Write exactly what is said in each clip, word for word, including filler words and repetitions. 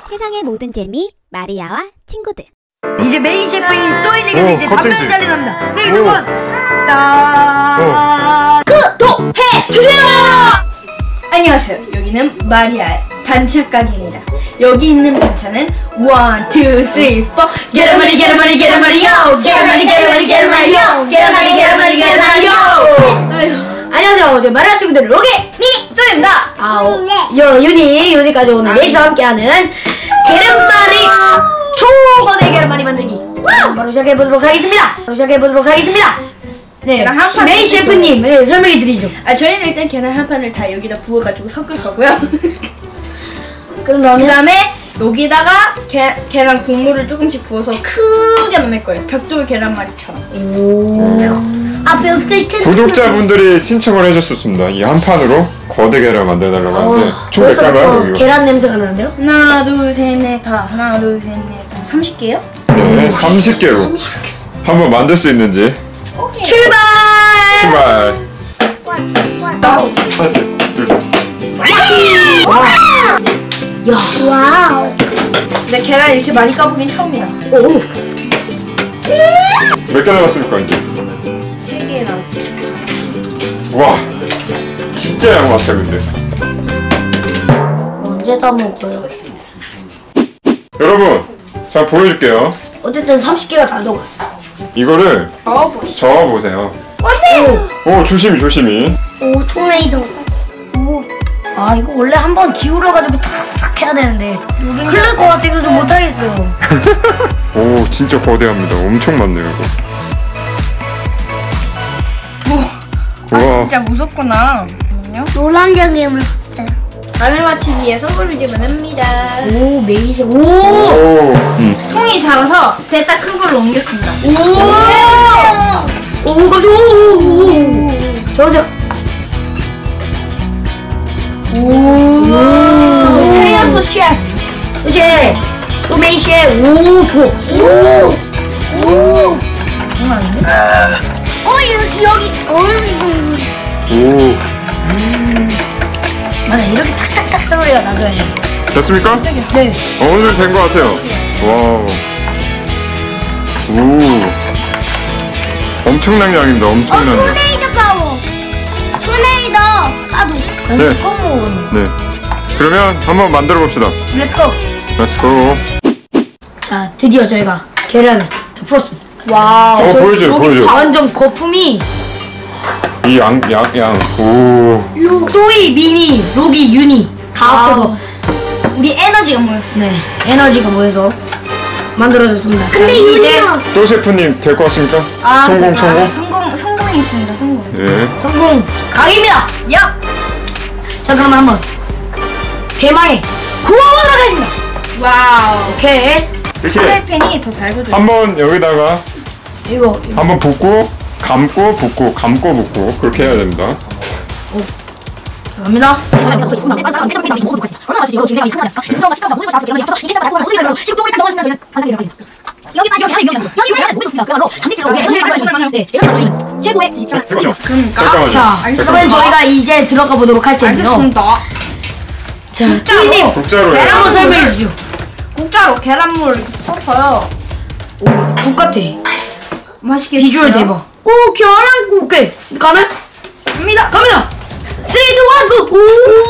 세상의 모든 재미 마리아와 친구들. 이제 메인 셰프인 또 있는 게 이제 갑자기. 담배 잘리 납니다. 오. 세이브 원. 따. 구독해 주세요. 안녕하세요. 여기는 마리아의 반찬 가게입니다. 여기 있는 반찬은 원, 투, 쓰리, 포. Get a money, get a money, get a money, yo. Get a money, get a money, get a money, yo. Get a money, get a money, get a money, yo. 아휴, 안녕하세요. 저 마리아 친구들 로게 미니 또입니다. 아우, 요 윤이 윤이까지 오늘 넷이서 함께하는 계란말이 초거대 계란말이 만들기. 바로 시작해 보도록 하겠습니다. 바로 시작해 보도록 하겠습니다. 네, 메인 셰프님 네, 설명해 드리죠. 아 저희는 일단 계란 한 판을 다 여기다 부어가지고 섞을 거고요. 그런 다음에 그 다음에 여기다가 게, 계란 국물을 조금씩 부어서 크게 넣을 거예요. 벽돌 계란말이처럼. 아 벽돌 구독자분들이 신청을 해줬었습니다. 이 한 판으로 거대 계란 만들어달라고 하는데 총 몇 개인가요? 여기가? 계란 냄새가 나는데요? 하나 둘셋넷 다 하나 둘셋넷 다 삼십 개요? 네, 삼십 개로 한번 만들 수 있는지 출발! 출발! 다시 둘 야, 와우. 근데 계란 이렇게 많이 까보긴 처음이다. 오, 몇 개 남았습니까 이제? 세 개 남았어요. 와 진짜 양 많다 근데. 언제 다 먹어요? 여러분 자 보여줄게요. 어쨌든 삼십 개가 다 녹았어. 이거를 저어보시죠. 저어보세요. 오 조심히 조심히. 오, 토메이도. 오. 아, 이거 원래 한번 기울여가지고 탁탁 해야 되는데 흘릴 것 같아서 좀 못하겠어요. 오 진짜 거대합니다. 엄청 많네요 이거. 아 우와. 진짜 무섭구나. 노란색이 물. 마늘 맞추기에 선물을 주면 합니다. 오, 메인 셰프. 오! 오 음. 통이 작아서 됐다 큰 걸로 옮겼습니다. 오! 오, 깜짝 오! 저저. 오! 최연소 셰프. 이제 또 메인 셰프. 오, 좋아. 오! 오! 장난 아닌데? 어, 여기 여기 얼음. 오 맞아, 이렇게 탁탁탁 소리가 나줘야 돼. 됐습니까? 네. 어느 정도 된 것 같아요. 와우. 오. 엄청난 양입니다. 엄청난 양. 토네이도 파워. 토네이도 까도. 네. 처음 먹어보는. 네. 그러면 한번 만들어 봅시다. 렛츠고. 렛츠고. 자, 드디어 저희가 계란을 다 풀었습니다. 와우. 어, 보여줘요, 보여줘요. 완전 거품이 이 양, 양, 양. 오. 또이, 미니, 로기, 유니 다 합쳐서 우리 에너지가 모였어. 네, 에너지가 모여서 만들어졌습니다. 근데 자, 이제 또 셰프님 될 것 같습니까? 아, 성공, 아, 성공. 성공, 성공했습니다. 성공. 예. 성공 각입니다. 얍. 자, 그러면 한번 대망의 구워보도록 하겠습니다. 와우. 오케이. 이렇게 프라이팬이 더 달궈줘요. 한번 여기다가 이거, 이거. 한번 붓고 감고 붓고 감고 붓고 그렇게 해야 됩니다. 자, 갑니다. 여기까지 여기 하면 여기 여기 여기 모였습니다. 그야말로 단백질로 네, 최고의 그렇죠. 그러니까. 자, 그러면 저희가 이제 들어가 보도록 할 텐데요. 알겠습니다. 자, 국자로. 님 국자로 계란 해요. 한번 설명해 주시죠. 국자로 계란물 이렇게 퍼서요. 오, 국 같아. 맛있게 비주얼 드세요. 대박. 오, 계란국. 오케이, 가면 갑니다. 갑니다. 쓰리, 투, 원, 고.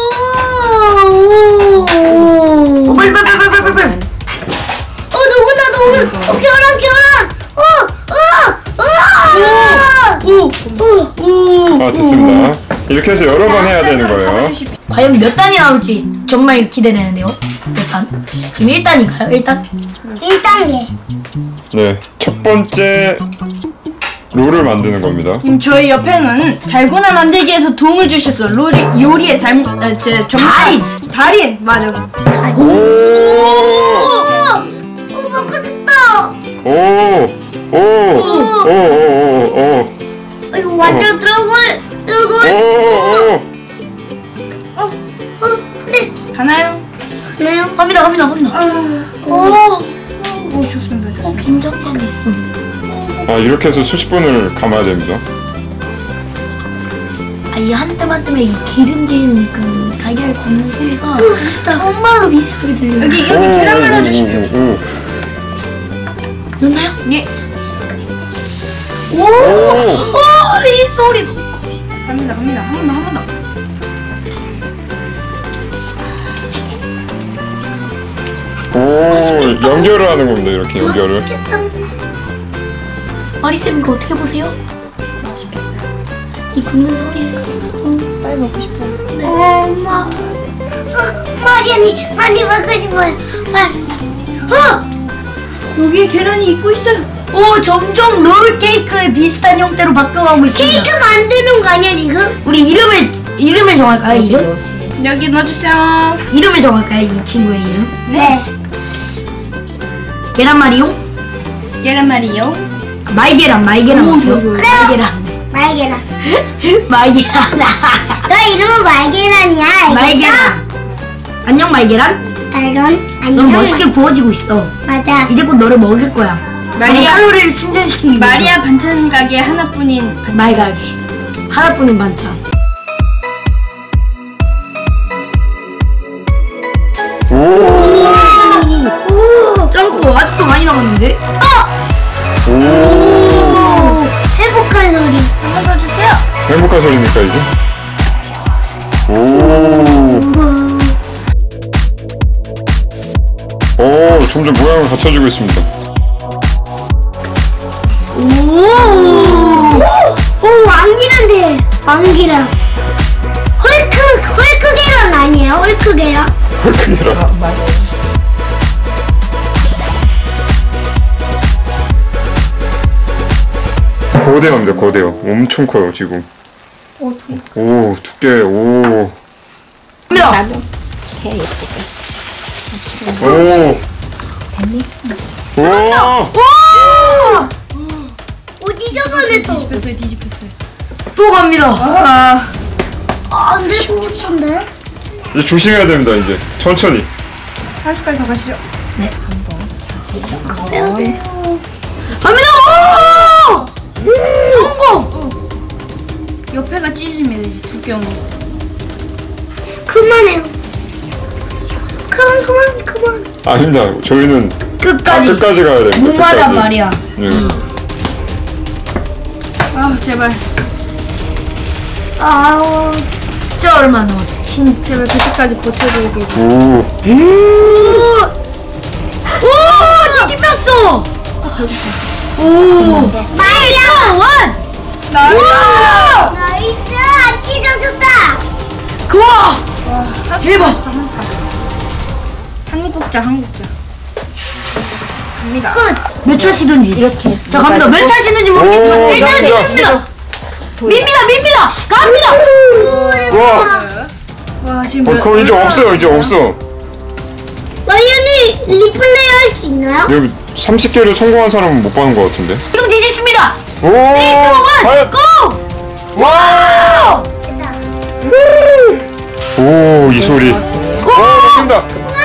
오, 빨리 빨리 빨리 빨리 빨리. 어, 누구나 누구. 어, 계란 계란. 어, 어, 어. 오, 오, 오. 아 됐습니다. 이렇게 해서 여러 번 해야 되는 거예요. 과연 몇 단이 나올지 정말 기대되는데요. 몇 단? 지금 일 단인가요? 일 단? 일 단계. 네. 첫 번째 롤을 만드는 겁니다. 지금 저희 옆에는 달고나 만들기에서 도움을 주셨어. 요리 요리의 달, 아, 제 전문 달인! 달인 맞아. 오. 오, 먹고 싶다. 오. 오. 오. 오. 오. 이거 완전 뜨거울, 뜨거울. 오. 어, 네. 가나요? 네요. 갑니다, 갑니다, 갑니다. 오, 오 좋습니다. 좋습니다. 어, 긴장감 있어. 아 이렇게 해서 수십 분을 감아야 됩니다. 아, 이 한 뜸 한 뜸에 이 기름진 그 달걀 굽는 소리가 정말로 미세하게 들려요. 여기 여기 계란말 넣어주십시오. 넣나요? 예. 오! 오! 이 소리! 갑니다 갑니다. 한 번 더 한 번 더. 오, 연결을 하는 겁니다. 이렇게 연결을. 마리쌤 이거 어떻게 보세요? 맛있겠어요. 이 굽는 소리예요. 빨리 먹고 싶어요. 엄마. 어, 마리아니, 많이 먹고 싶어요. 빨리. 어! 여기에 계란이 있고 있어요. 오, 점점 롤 케이크에 비슷한 형태로 바뀌어가고 있습니다. 케이크 만드는 거 아니야 지금? 우리 이름을 이름을 정할까요? 이름? 여기 넣어주세요. 이름을 정할까요? 이 친구의 이름? 네. 계란말이용? 계란말이요. 말계란, 말계란 어때요? 그래요. 말계란, 말계란. 말계란, 너 이름은 말계란이야. 알겠어? 말계란. 안녕 말계란. 알건? 넌 안녕. 멋있게 구워지고 있어. 맞아. 이제 곧 너를 먹일 거야. 너의 마리아- 칼로리를 충전시키기 위해서. 마리아 반찬 가게 하나뿐인 반... 말가게 하나뿐인 반찬. 오, 오. 짱코 아직도 많이 남았는데? 오. 오. 행복한 소리. 한 번 더 주세요. 행복한 소리니까 이제. 오, 오. 오, 점점 모양을 갖춰지고 있습니다. 오. 오, 왕기란데. 왕기란. 헐크, 헐크 계란 아니에요? 헐크 계란? 크기라. 거대합니다. 거대요. 엄청 커요 지금. 오, 두께. 오. 갑니다. 오. 오. 오, 찢어버렸어. 뒤집혔어요 뒤집혔어요. 또 갑니다. 아 아, 안 될 것 같은데? 이제 조심해야 됩니다. 이제 천천히. 한 숟갈 더 가시죠. 빼야 돼. 갑니다. 오! 성공. 옆에가 찢어집니다. 이제 두께운 거. 그만해요. 그만, 그만, 그만. 아닙니다. 저희는 끝까지. 끝까지 가야 됩니다. 무마란 끝까지. 말이야. 네. 아 제발 아우. 진짜 얼마 남았어. 진짜. 제발 그때까지 버텨주게. 오. 오! 뒤집혔어. 오! 마리아! 원! 나 나이스! 안 찢어졌다! 우와! 대박! 한국자 한국자. 갑니다. 끝! 몇 차 시든지. 이렇게. 자, 갑니다. 몇 차 시든지 모르겠지만 오, 일단 갑니다. 뒤집니다. 밉니다, 밉니다. 갑니다. 와. 와 지금 어, 몇- 그럼 이제 없어요. 이제 없어. 마리아니 리플레이 할 수 있나요? 여기 삼십 개를 성공한 사람은 못 받는 것 같은데. 지금 뒤집습니다. 오. 과연. 고! 와. 됐다. 오, 이 소리. 오, 바뀐다.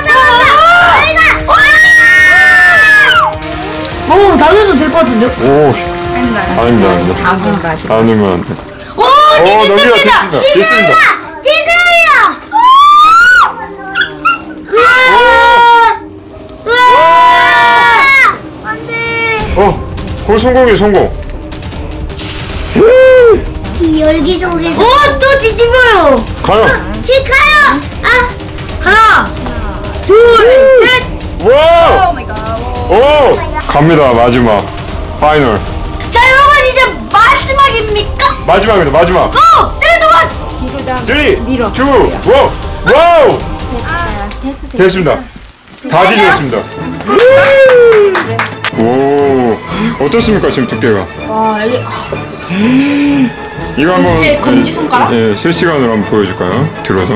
오, 나눠도 될 것 같은데. 오. 맨날. 아닙니다, 아닙니다. 아니면 안 돼. 오, 어, 넘기다 뒤집습니다. 됐습니다. 됐습니다. 지금이요! 어, 거의 성공이에요, 성공. 이 열기 속에 오, 또 뒤집어요. 과연. 지카요! 아! 하나, 둘, 셋. 와. 오 마이 갓. 오. 갑니다, 마지막. 파이널. 자, 여러분 이제 마지막입니까? 마지막입니다, 마지막. 고! 쓰리, 쓰리, 투, 원. 와우. 됐습니다. 다 뒤졌습니다. 오, 어떻습니까 지금 두께가? 와 이게 이거 한번 제 검지 손가락? 예, 예, 실시간으로 한번 보여줄까요? 들어서.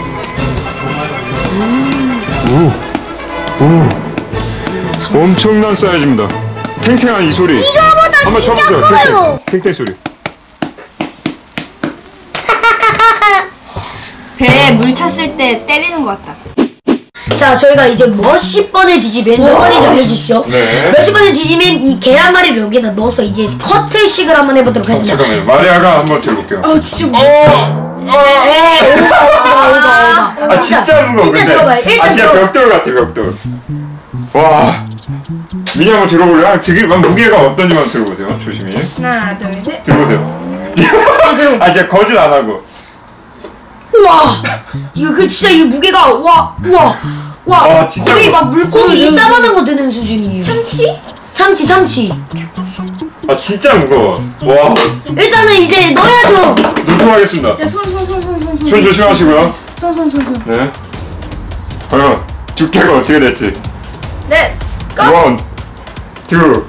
오, 오, 엄청난 사이즈입니다. 탱탱한 이 소리. 이거보다 한번 진짜 쳐보세요. 커요! 탱탱, 탱탱 소리. 배에 물 찼을 때 때리는 것 같다. 자, 저희가 이제 몇십 번을 뒤지면 몇 번인지 알려주십시오. 네. 몇십 번을 뒤지면 이 계란말이를 여기에다 넣어서 이제 커트식을 한번 해보도록 어, 하겠습니다. 잠깐만요. 마리아가 한번 들어볼게요. 아 진짜 어, 에이 오바 오바 오바 오바. 아 진짜 무거워 진짜 근데. 들어봐요. 일단 아 진짜 들어. 벽돌 같아 벽돌. 와. 미니 한번 들어볼래? 아, 되게 막 무게가 어떤지 한번 들어보세요. 조심히. 하나 둘 셋. 들어보세요. 들어. 아 진짜 거짓 안 하고. 우와 이거 그 진짜 이 무게가 와 우와 와 와, 진짜 거의 무거워. 막 물고기 이따만한 거 드는 수준이에요. 참치? 참치 참치. 아 진짜 무거워. 와. 일단은 이제 넣어야죠. 넣도록 하겠습니다. 손 손 손 손 손 손. 손 조심하시고요. 손 손 손 손. 네. 과연 두께가 어떻게 될지. 네. 원, 투.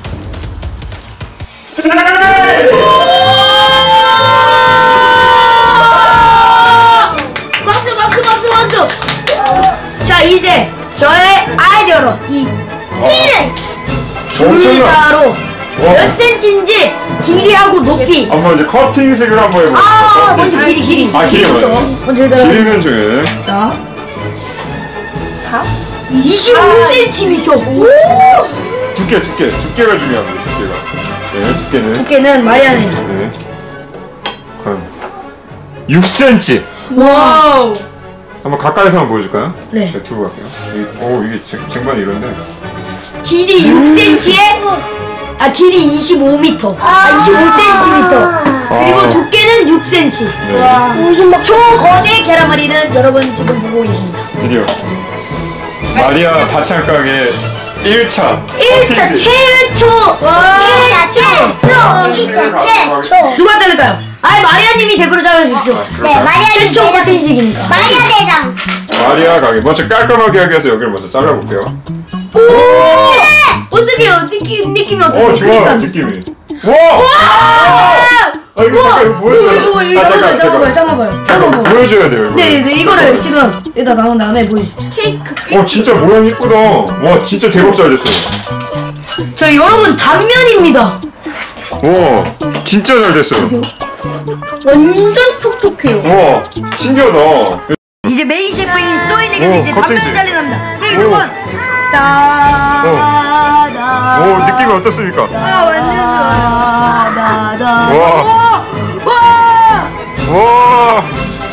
박수 박수 박수 박수. 자 이제 저의 아이디어로 이 끼를 줄자로 와. 몇 센치인지 길이하고 높이. 한번 이제 커팅식을 한번 해볼게요. 아 커팅. 먼저 길이 길이. 아, 길이 길이부터. 먼저. 먼저 일단 길이는 중에 자 사. 이십오 센티미터. 오. 두께, 두께, 두께가 중요합니다. 두께가. 네, 두께는. 두께는 마리아네. 네. 과연 육 센티미터. 와우. 한번 가까이서 한번 보여줄까요? 네. 네, 두고 갈게요. 이, 오, 이게 쟁- 쟁반이 이런데. 길이 육 센티미터에 아 길이 이십오 미터. 아 이십오 센티미터. 그리고 두께는 육 센티미터. 네. 초거대 계란말이는 여러분 지금 보고 계십니다. 드디어 마리아 반찬 가게 일 차 일 차 최초! 일 차 최초! 이 차 최초! 누가 자를까요? 아이 마리아님이 대표로 잘라주십시오. 네, 마리아님 최초 대장. 커팅식이니까. 마리아 대장! 마리아 가게 먼저 깔끔하게 하기 위해서 여기를 먼저 잘라볼게요. 오! 어떻게요? 느낌 느낌이 어떠세요? 어 좋아 그러니까. 느낌이. 와! 아 이거 잠깐 이거 보여줘요. 이거 이거 아 잠깐만 잠깐만 잠깐 잠깐만 잠깐 잠깐만. 보여줘야 돼요 이거. 네네 이거를 지금 여기다 담은 다음에 보여주십시오. 케이크. 어 진짜 모양 이쁘다. 와 진짜 대박 잘 됐어요. 저 여러분 단면입니다. 와 진짜 잘 됐어요. 완전 촉촉해요. 와 신기하다. 이제 메인 셰프인 또이에게 오, 이제 커팅식. 단면을 잘린답니다. 쓰리 오. 두번 따다. 오 느낌이 어떻습니까? 아 완전 좋아요. 다다. 와. 와. 와.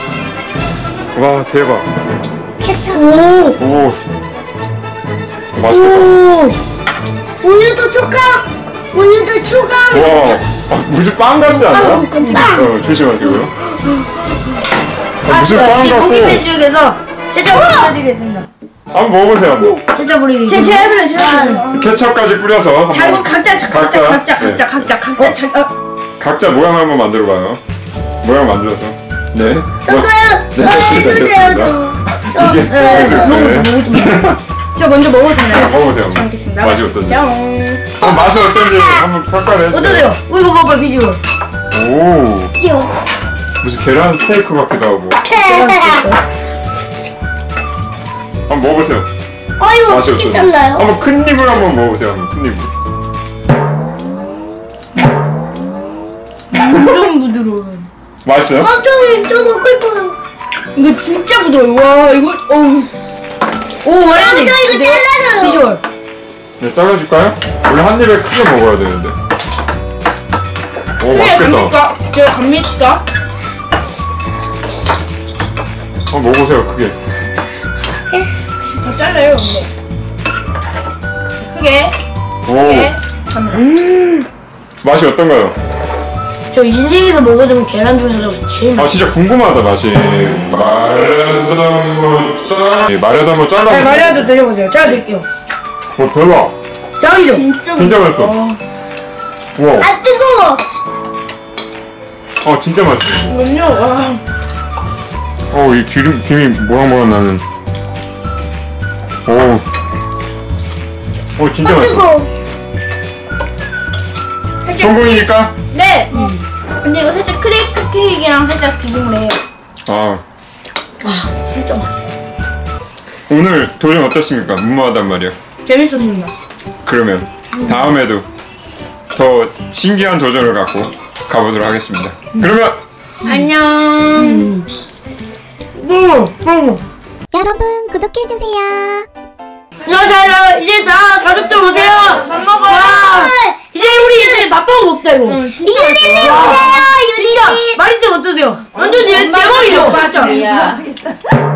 와 대박. 오. 오. 맛있겠다. 오. 우유도 추가! 우유도 추가! 와. 아, 무슨 빵 같지 않아요? 빵! 어, 조심하시고요. 아, 무슨 아, 빵 이 같고. 고기 패스에서 케첩 뿌려드리겠습니다. 한번 먹어보세요. 한번. 케첩 뿌리기. 제 제가 해볼래 제가 해볼래. 케첩까지 뿌려서 한번 자 이거 각자 각자 각자, 각자 네. 각자 각자 각자 자. 어. 각자 모양 한번 만들어봐요. 모양 만들어서. 네. 저도요! 네, 저 됐습니다, 해주세요, 됐습니다. 저. 이게 보여줄게. 저 먼저 먹어도 되나요? 먹어보세요. 한번. 먹겠습니다. 맛이 어떤지. 뿅. 어, 맛이 어떤지 한번 평가를 해주세요. 어떠세요? 어, 이거 봐봐 비주얼. 오. 귀여워. 무슨 계란 스테이크 같기도 하고. 한번 먹어보세요. 어, 이거 맛이 어떻게 어떤지. 잘라요? 한번 큰 입을 한번 먹어보세요. 한번 큰 입을. 완전 부드러워요. 맛있어요? 어, 좀, 좀 먹을 거예요. 이거 진짜 부드러워요. 와 이거 어우. 오 어, 마리아님. 저 이거 잘라줘요. 비주얼. 네, 잘라줄까요? 원래 한 입에 크게 먹어야 되는데. 오, 그래 맛있겠다. 갑니까? 제가 갑니까? 한번 먹어보세요, 크게. 다 잘라요 근데. 크게 오. 크게. 맛이 어떤가요? 저 인생에서 먹어본 계란 중에서 제일 맛. 아, 진짜 궁금하다, 맛이. 마려다 뭐 짜. 마려다 뭐 잘라. 네, 마리아도 드셔보세요. 제가 드릴게요. 어, 대박. 짱이죠? 진짜 진짜 맛있어. 우와. 아, 뜨거워. 어, 진짜 맛있어. 이건요. 와. 어, 이 기름, 김이 모락모락 나는. 오. 어, 진짜 아, 맛있어. 뜨거워. 성공이니까? 네. 근데 이거 살짝 크레이크 케이크랑 살짝 비중을 해요. 아, 아 진짜 맛있어. 오늘 도전 어떻습니까? 무모하단 말이야. 재밌었습니다. 그러면 다음에도 더 신기한 도전을 갖고 가보도록 하겠습니다. 그러면 안녕. 응, 응. 여러분 구독해주세요. 안녕하세요. 이제 다 가족들 오세요. 밥 먹어. 와, 이제 우리 이제 맛보고 먹자 이거. 유리님 오세요, 유리님. 진짜 마리쌤 어떠세요? 완전 대, 대박이죠? 맞죠? 야